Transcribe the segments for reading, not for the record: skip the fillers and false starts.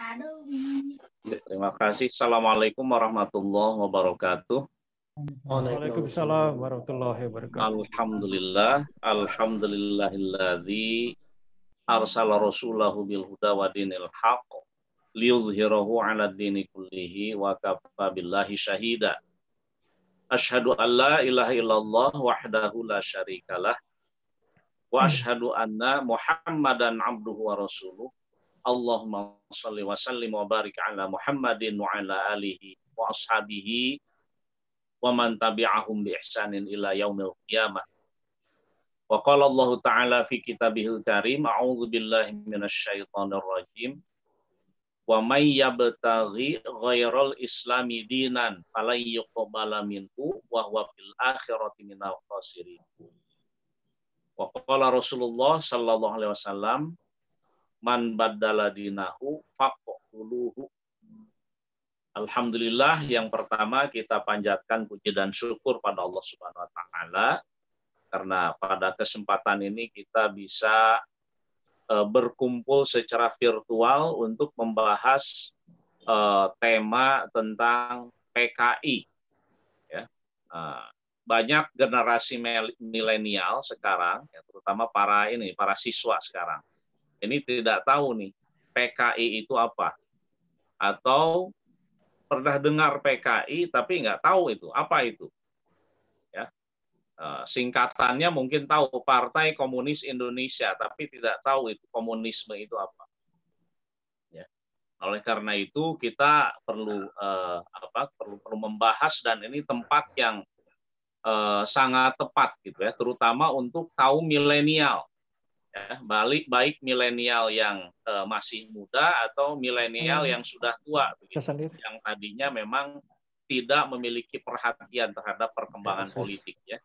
Terima kasih. Assalamualaikum warahmatullahi wabarakatuh. Waalaikumsalam warahmatullahi wabarakatuh. Alhamdulillah, alhamdulillahilladzi arsala rasulahu bil huda wa dinil haqq liyuzhirahu 'ala dini kullihi wa kafa billahi syahida. Asyhadu an la ilaha illallah wahdahu la syarikalah wa asyhadu anna Muhammadan abduhu wa rasuluh. Allahumma shalli wa sallim wa barik ala Muhammadin wa ala alihi wa ashabihi wa man tabi'ahum bi ihsanin ila yaumil qiyamah. Wa qala Allah Ta'ala fi kitabihil karim, a'udzu billahi minasy syaithanir rajim. Wa may yabtaghi ghairal islami dinan falan yuqbala minhu wa huwa fil akhirati minal khasirin. Wa qala Rasulullah sallallahu alaihi wasallam, man baddala dinahu faqtuluhu. Alhamdulillah, yang pertama kita panjatkan puji dan syukur pada Allah Subhanahu wa taala karena pada kesempatan ini kita bisa berkumpul secara virtual untuk membahas tema tentang PKI. Ya. Banyak generasi milenial sekarang, ya, terutama para siswa sekarang. Ini tidak tahu nih PKI itu apa, atau pernah dengar PKI tapi nggak tahu itu apa itu. Ya, singkatannya mungkin tahu Partai Komunis Indonesia, tapi tidak tahu itu komunisme itu apa. Ya. Oleh karena itu kita perlu perlu membahas, dan ini tempat yang sangat tepat gitu ya, terutama untuk kaum milenial. Ya, baik milenial yang masih muda atau milenial yang sudah tua, begitu, yang tadinya memang tidak memiliki perhatian terhadap perkembangan politik ya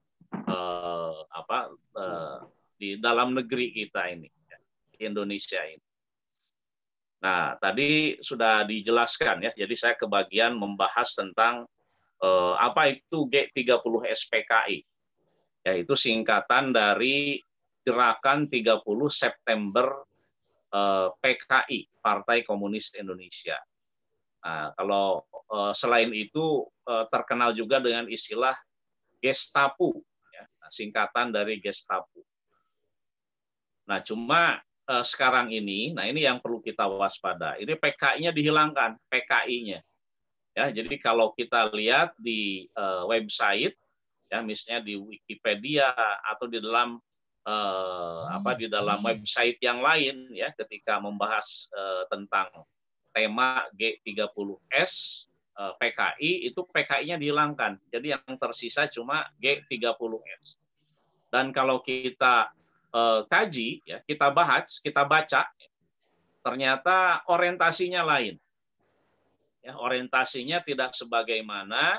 di dalam negeri kita ini, ya, di Indonesia ini. Nah, tadi sudah dijelaskan ya, jadi saya kebagian membahas tentang apa itu G30 SPKI, yaitu singkatan dari Gerakan 30 September PKI, Partai Komunis Indonesia. Nah, kalau selain itu terkenal juga dengan istilah Gestapu, ya, singkatan dari Gestapu. Nah, cuma sekarang ini, nah ini yang perlu kita waspada. Ini PKI-nya dihilangkan, PKI-nya. Ya, jadi kalau kita lihat di website, ya, misalnya di Wikipedia atau di dalam website yang lain, ya, ketika membahas tentang tema G30S PKI, itu PKI-nya dihilangkan. Jadi yang tersisa cuma G30S. Dan kalau kita kaji, ya, kita baca, ternyata orientasinya lain. Ya, orientasinya tidak sebagaimana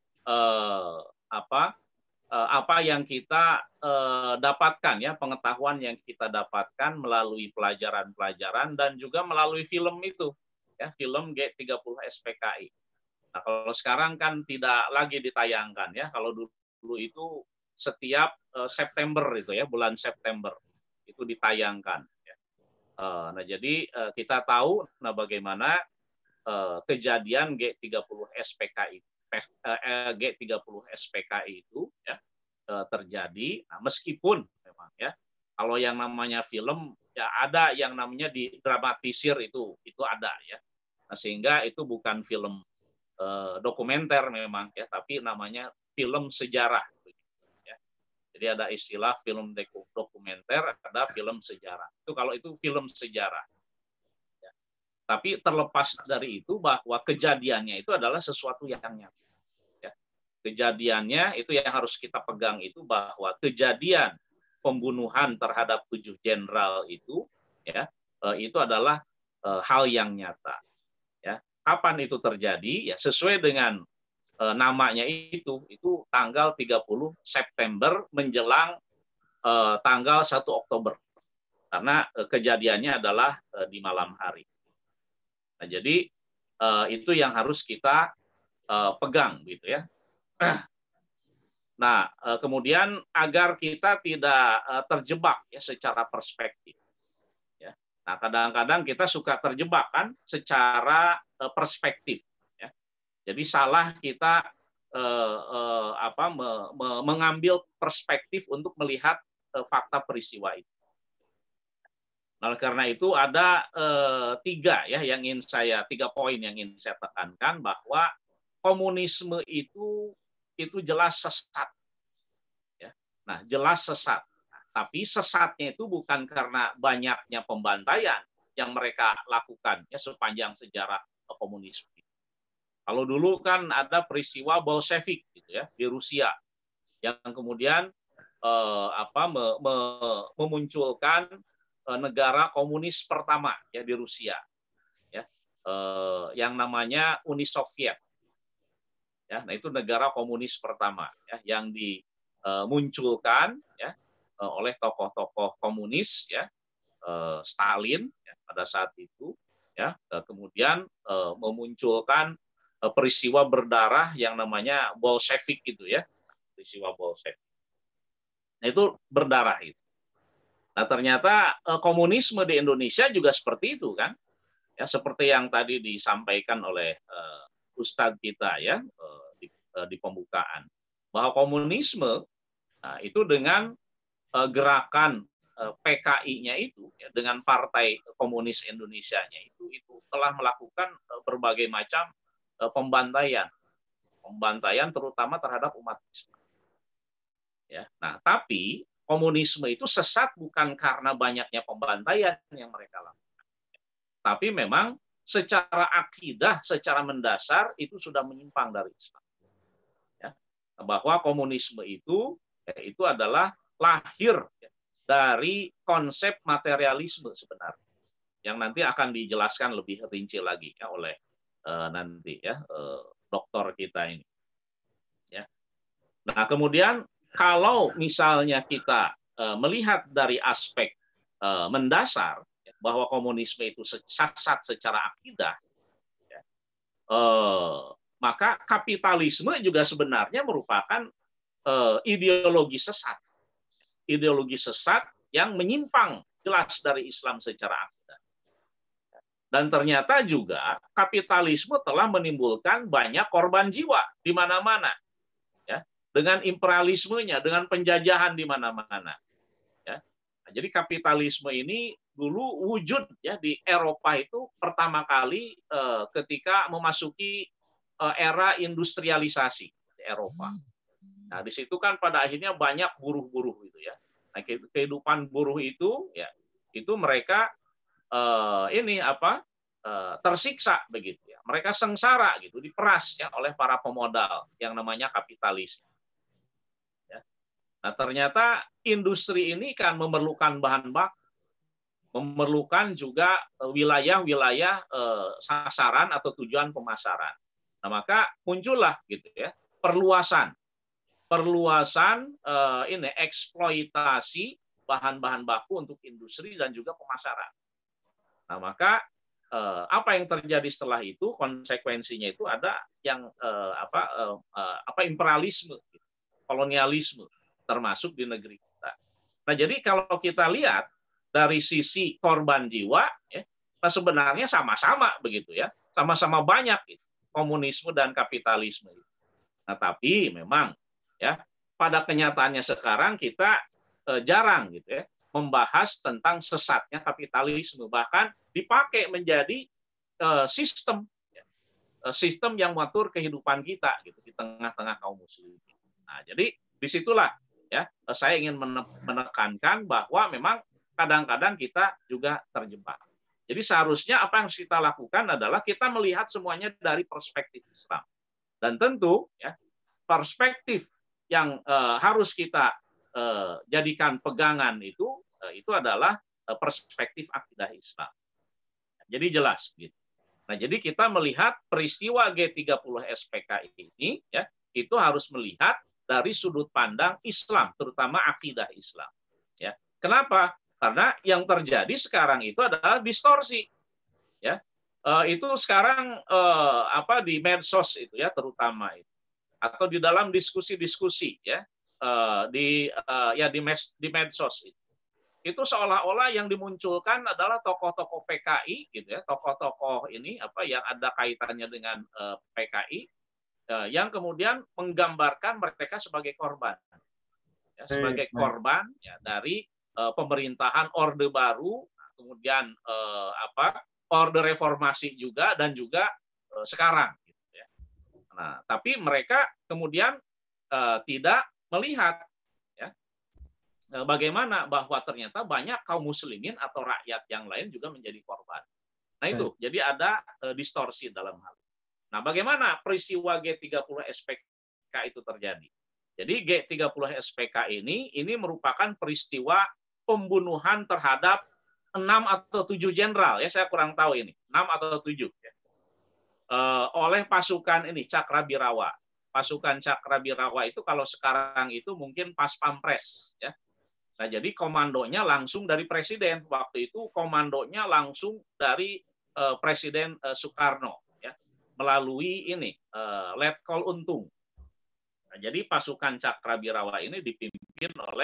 apa yang kita dapatkan, ya, pengetahuan yang kita dapatkan melalui pelajaran-pelajaran dan juga melalui film itu, ya, film G30 SPKI. Nah, kalau sekarang kan tidak lagi ditayangkan, ya. Kalau dulu itu setiap September itu, ya, bulan September itu ditayangkan, ya. Nah, jadi kita tahu bagaimana kejadian G30 SPKI. G30 SPKI itu, ya, terjadi. Nah, meskipun memang, ya, kalau yang namanya film, ya, ada yang namanya didramatisir, itu ada, ya. Nah, sehingga itu bukan film dokumenter memang, ya, tapi namanya film sejarah, ya. Jadi ada istilah film dokumenter, ada film sejarah. Itu kalau itu film sejarah. Tapi terlepas dari itu, bahwa kejadiannya itu adalah sesuatu yang nyata. Ya. Kejadiannya itu yang harus kita pegang, itu bahwa kejadian pembunuhan terhadap 7 jenderal itu, ya, itu adalah hal yang nyata. Ya. Kapan itu terjadi? Ya, sesuai dengan namanya itu tanggal 30 September menjelang tanggal 1 Oktober. Karena kejadiannya adalah di malam hari. Nah, jadi itu yang harus kita pegang, gitu ya. Nah, kemudian agar kita tidak terjebak, ya, secara perspektif, ya. Nah, kadang-kadang kita suka terjebak kan secara perspektif. Ya. Jadi salah kita mengambil perspektif untuk melihat fakta peristiwa itu. Nah, karena itu ada tiga poin yang ingin saya tekankan, bahwa komunisme itu jelas sesat. Ya. Nah, jelas sesat. Nah, tapi sesatnya itu bukan karena banyaknya pembantaian yang mereka lakukan ya sepanjang sejarah komunisme. Kalau dulu kan ada peristiwa Bolshevik gitu ya di Rusia yang kemudian memunculkan negara komunis pertama ya di Rusia, ya, yang namanya Uni Soviet. Ya, nah itu negara komunis pertama ya, yang dimunculkan ya, oleh tokoh-tokoh komunis ya, Stalin ya, pada saat itu ya, kemudian memunculkan peristiwa berdarah yang namanya Bolshevik itu ya, peristiwa Bolshevik. Nah itu berdarah itu. Nah, ternyata komunisme di Indonesia juga seperti itu kan, ya seperti yang tadi disampaikan oleh Ustadz kita ya di pembukaan, bahwa komunisme itu dengan gerakan PKI-nya itu, ya, dengan Partai Komunis Indonesia-nya itu telah melakukan berbagai macam pembantaian terutama terhadap umat Islam. Ya, nah tapi komunisme itu sesat bukan karena banyaknya pembantaian yang mereka lakukan. Tapi memang secara akidah, secara mendasar itu sudah menyimpang dari Islam. Ya, bahwa komunisme itu adalah lahir dari konsep materialisme sebenarnya. Yang nanti akan dijelaskan lebih rinci lagi ya oleh nanti ya doktor kita ini. Ya. Nah, kemudian kalau misalnya kita melihat dari aspek mendasar bahwa komunisme itu sesat secara akidah, ya, maka kapitalisme juga sebenarnya merupakan ideologi sesat yang menyimpang jelas dari Islam secara akidah. Dan ternyata juga kapitalisme telah menimbulkan banyak korban jiwa di mana-mana. Dengan imperialismenya, dengan penjajahan di mana-mana. Ya. Nah, jadi kapitalisme ini dulu wujud ya di Eropa itu pertama kali ketika memasuki era industrialisasi di Eropa. Nah, di situ kan pada akhirnya banyak buruh-buruh gitu ya. Nah, kehidupan buruh itu ya itu mereka tersiksa begitu ya. Mereka sengsara gitu, diperas ya oleh para pemodal yang namanya kapitalis. Nah, ternyata industri ini kan memerlukan bahan baku, memerlukan juga wilayah-wilayah sasaran atau tujuan pemasaran. Nah, maka muncullah gitu ya perluasan eksploitasi bahan-bahan baku untuk industri dan juga pemasaran. Nah, maka apa yang terjadi setelah itu, konsekuensinya itu ada yang imperialisme, kolonialisme, termasuk di negeri kita. Nah, jadi kalau kita lihat dari sisi korban jiwa, ya, nah sebenarnya sama-sama begitu ya, sama-sama banyak gitu, komunisme dan kapitalisme. Nah, tapi memang ya pada kenyataannya sekarang kita jarang gitu ya membahas tentang sesatnya kapitalisme, bahkan dipakai menjadi sistem yang mengatur kehidupan kita gitu di tengah-tengah kaum muslimin. Nah, jadi disitulah ya saya ingin menekankan bahwa memang kadang-kadang kita juga terjebak. Jadi seharusnya apa yang kita lakukan adalah kita melihat semuanya dari perspektif Islam. Dan tentu ya perspektif yang harus kita jadikan pegangan itu adalah perspektif akidah Islam. Jadi jelas gitu. Nah, jadi kita melihat peristiwa G30 SPKI ini ya itu harus melihat dari sudut pandang Islam, terutama akidah Islam. Ya, kenapa? Karena yang terjadi sekarang itu adalah distorsi. Ya, itu sekarang di medsos itu ya terutama itu, atau di dalam diskusi-diskusi ya di medsos itu itu seolah-olah yang dimunculkan adalah tokoh-tokoh PKI gitu ya, tokoh-tokoh ini apa yang ada kaitannya dengan PKI yang kemudian menggambarkan mereka sebagai korban ya, sebagai korban ya dari pemerintahan Orde Baru, kemudian Orde Reformasi juga dan juga sekarang gitu ya. Nah, tapi mereka kemudian tidak melihat bagaimana bahwa ternyata banyak kaum muslimin atau rakyat yang lain juga menjadi korban. Nah itu, jadi ada distorsi dalam hal. Nah bagaimana peristiwa G30 SPK itu terjadi? Jadi G30 SPK ini merupakan peristiwa pembunuhan terhadap 6 atau 7 jenderal, ya saya kurang tahu ini, 6 atau 7, ya. Oleh pasukan ini, Cakrabirawa. Pasukan Cakrabirawa itu kalau sekarang itu mungkin Pas Pampres, ya. Nah, jadi komandonya langsung dari Presiden. Waktu itu komandonya langsung dari Presiden Soekarno, ya, melalui ini Letkol Untung. Nah, jadi pasukan Cakrabirawa ini dipimpin oleh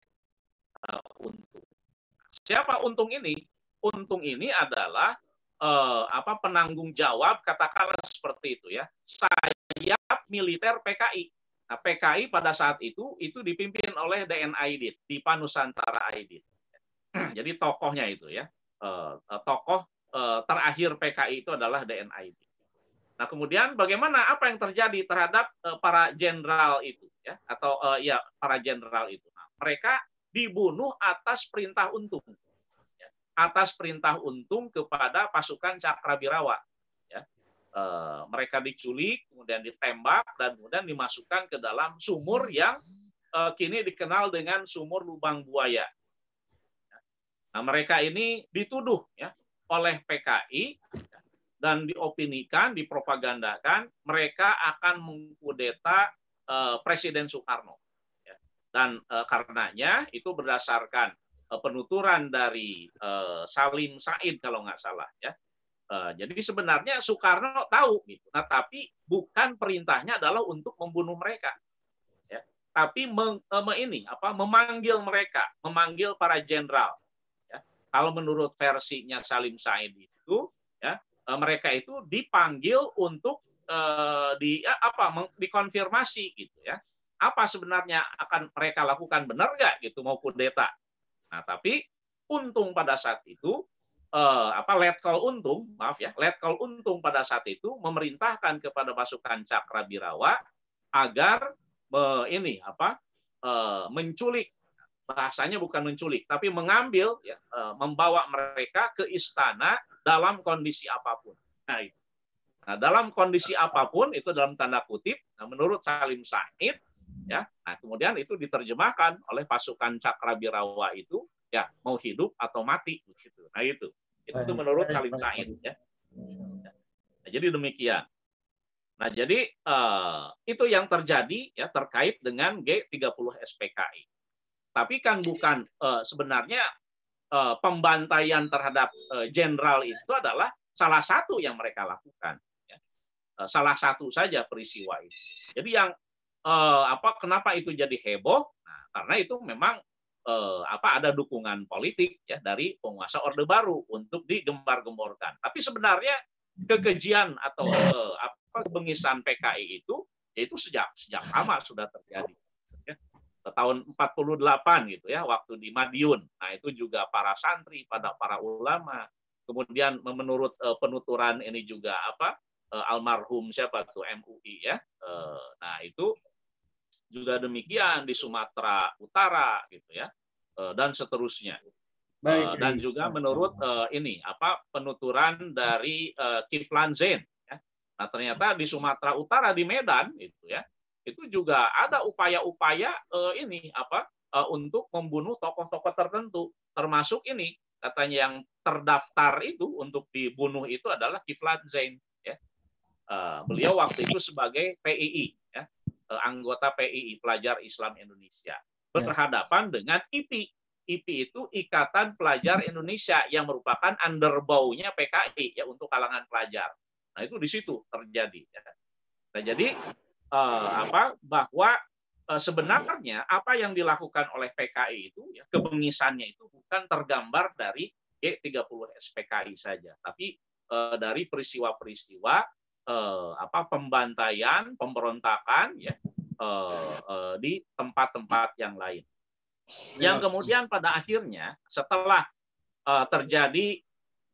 Untung. Siapa Untung ini? Untung ini adalah penanggung jawab, katakanlah seperti itu ya, sayap militer PKI. Nah, PKI pada saat itu dipimpin oleh DN Aidit, Dipa Nusantara Aidit. Jadi tokohnya itu ya, tokoh terakhir PKI itu adalah DN Aidit. Nah, kemudian bagaimana apa yang terjadi terhadap para jenderal itu ya, atau para jenderal itu? Nah, mereka dibunuh atas perintah Untung. Ya, atas perintah Untung kepada pasukan Cakrabirawa. Mereka diculik, kemudian ditembak, dan kemudian dimasukkan ke dalam sumur yang kini dikenal dengan sumur Lubang Buaya. Nah, mereka ini dituduh ya oleh PKI dan diopinikan, dipropagandakan mereka akan mengkudeta Presiden Soekarno. Ya. Dan karenanya itu berdasarkan penuturan dari Salim Said kalau nggak salah ya. Jadi sebenarnya Soekarno tahu gitu. Nah, tapi bukan perintahnya adalah untuk membunuh mereka. Ya. Tapi memanggil mereka, memanggil para jenderal. Ya. Kalau menurut versinya Salim Said itu ya, mereka itu dipanggil untuk dikonfirmasi gitu ya. Apa sebenarnya akan mereka lakukan, benar nggak gitu mau kudeta. Nah, tapi Untung pada saat itu Letkol Untung pada saat itu memerintahkan kepada pasukan Cakrabirawa agar menculik, bahasanya bukan menculik, tapi mengambil, ya, membawa mereka ke istana dalam kondisi apapun. Nah, dalam kondisi apapun itu dalam tanda kutip, nah, menurut Salim Said, ya, nah, kemudian itu diterjemahkan oleh pasukan Cakrabirawa itu, ya, mau hidup atau mati, gitu. Nah itu menurut Salim Said, ya. Nah, jadi demikian. Nah, jadi itu yang terjadi ya terkait dengan G30 SPKI. Tapi kan bukan sebenarnya pembantaian terhadap jenderal itu adalah salah satu yang mereka lakukan. Ya. Salah satu saja peristiwa itu. Jadi yang kenapa itu jadi heboh? Nah, karena itu memang ada dukungan politik ya dari penguasa Orde Baru untuk digembar-gemborkan. Tapi sebenarnya kekejian atau kebengisan PKI itu sejak lama sudah terjadi. Ya. Tahun 48 gitu ya, waktu di Madiun. Nah, itu juga para santri, para ulama. Kemudian menurut penuturan ini juga almarhum siapa tuh MUI ya. Nah, itu juga demikian di Sumatera Utara gitu ya, dan seterusnya. Baik, dan juga menurut penuturan dari Kiflan Zain ya. Nah, ternyata di Sumatera Utara di Medan itu ya, itu juga ada upaya-upaya untuk membunuh tokoh-tokoh tertentu, termasuk ini katanya yang terdaftar itu untuk dibunuh itu adalah Kiflan Zain ya. Beliau waktu itu sebagai PII ya, anggota PII, Pelajar Islam Indonesia, berhadapan dengan IPI. IPI itu Ikatan Pelajar Indonesia yang merupakan underbow-nya PKI ya untuk kalangan pelajar. Nah, itu di situ terjadi. Ya. Nah, jadi bahwa sebenarnya apa yang dilakukan oleh PKI itu, ya, kebengisannya itu bukan tergambar dari G30 SPKI saja, tapi dari peristiwa-peristiwa pembantaian, pemberontakan, ya, di tempat-tempat yang lain. Yang kemudian pada akhirnya setelah terjadi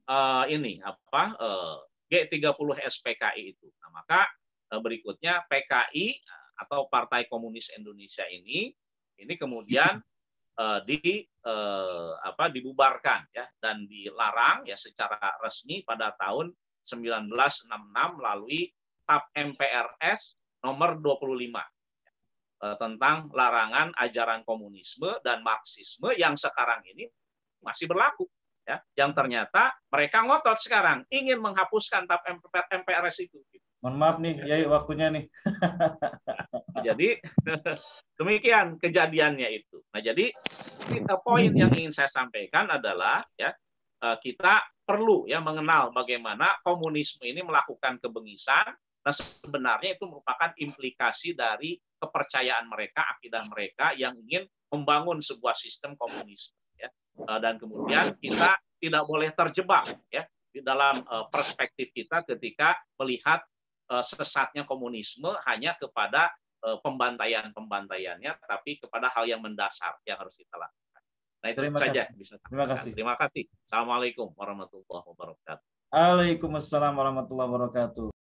G30 SPKI itu, nah, maka berikutnya PKI atau Partai Komunis Indonesia ini kemudian dibubarkan, ya, dan dilarang, ya, secara resmi pada tahun 1966 melalui TAP MPRS nomor 25 tentang larangan ajaran komunisme dan Marxisme yang sekarang ini masih berlaku, ya, yang ternyata mereka ngotot sekarang ingin menghapuskan TAP MPRS itu. Mohon maaf nih, ya, waktunya nih. Jadi demikian kejadiannya itu. Nah, jadi poin yang ingin saya sampaikan adalah, ya, kita perlu, ya, mengenal bagaimana komunisme ini melakukan kebengisan. Nah, sebenarnya itu merupakan implikasi dari kepercayaan mereka, akidah mereka yang ingin membangun sebuah sistem komunisme, ya. Dan kemudian kita tidak boleh terjebak, ya, di dalam perspektif kita ketika melihat sesatnya komunisme hanya kepada pembantaiannya, tapi kepada hal yang mendasar yang harus kita lakukan. Nah, itu saja bisa. Terima kasih. Terima kasih. Assalamualaikum warahmatullahi wabarakatuh. Waalaikumsalam warahmatullahi wabarakatuh.